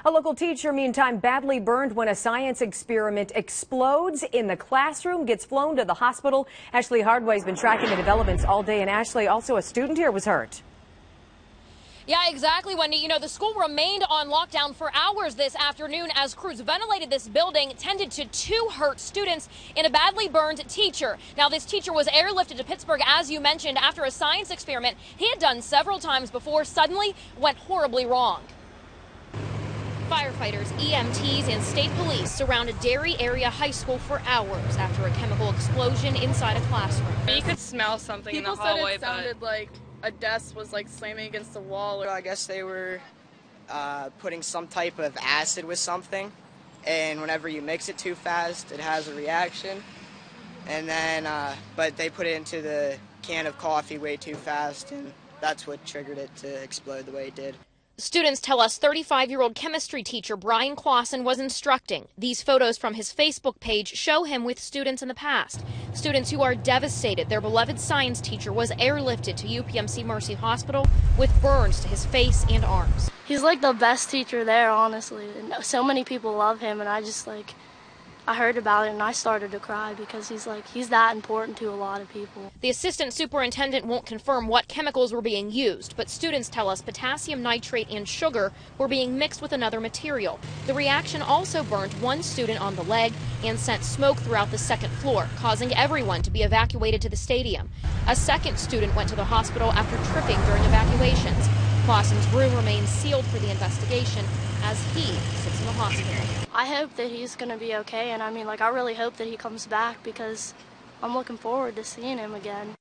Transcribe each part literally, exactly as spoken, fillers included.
A local teacher, meantime, badly burned when a science experiment explodes in the classroom, gets flown to the hospital. Ashley Hardway's been tracking the developments all day, and Ashley, also a student here was hurt. Yeah, exactly, Wendy. You know, the school remained on lockdown for hours this afternoon as crews ventilated this building, tended to two hurt students and a badly burned teacher. Now, this teacher was airlifted to Pittsburgh, as you mentioned, after a science experiment he had done several times before suddenly went horribly wrong. Firefighters, E M Ts, and state police surrounded Derry Area High School for hours after a chemical explosion inside a classroom. You could smell something People in the hallway, said it sounded but like a desk was like slamming against the wall. I guess they were uh, putting some type of acid with something, and whenever you mix it too fast, it has a reaction. And then, uh, but they put it into the can of coffee way too fast, and that's what triggered it to explode the way it did. Students tell us thirty-five-year-old chemistry teacher Brian Clausen was instructing. These photos from his Facebook page show him with students in the past. Students who are devastated their beloved science teacher was airlifted to U P M C Mercy Hospital with burns to his face and arms. He's like the best teacher there, honestly. And so many people love him, and I just like, I heard about it and I started to cry because he's like, he's that important to a lot of people. The assistant superintendent won't confirm what chemicals were being used, but students tell us potassium nitrate and sugar were being mixed with another material. The reaction also burned one student on the leg and sent smoke throughout the second floor, causing everyone to be evacuated to the stadium. A second student went to the hospital after tripping during evacuations. Clausen's room remains sealed for the investigation as he sits in the hospital. I hope that he's going to be okay, and I mean, like, I really hope that he comes back because I'm looking forward to seeing him again.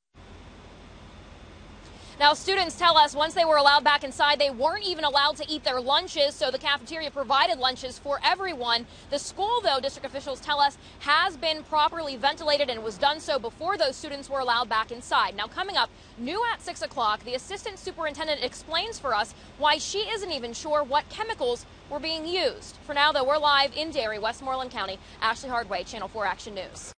Now, students tell us once they were allowed back inside, they weren't even allowed to eat their lunches, so the cafeteria provided lunches for everyone. The school, though, district officials tell us, has been properly ventilated and was done so before those students were allowed back inside. Now, coming up, new at six o'clock, the assistant superintendent explains for us why she isn't even sure what chemicals were being used. For now, though, we're live in Derry, Westmoreland County. Ashley Hardway, Channel four Action News.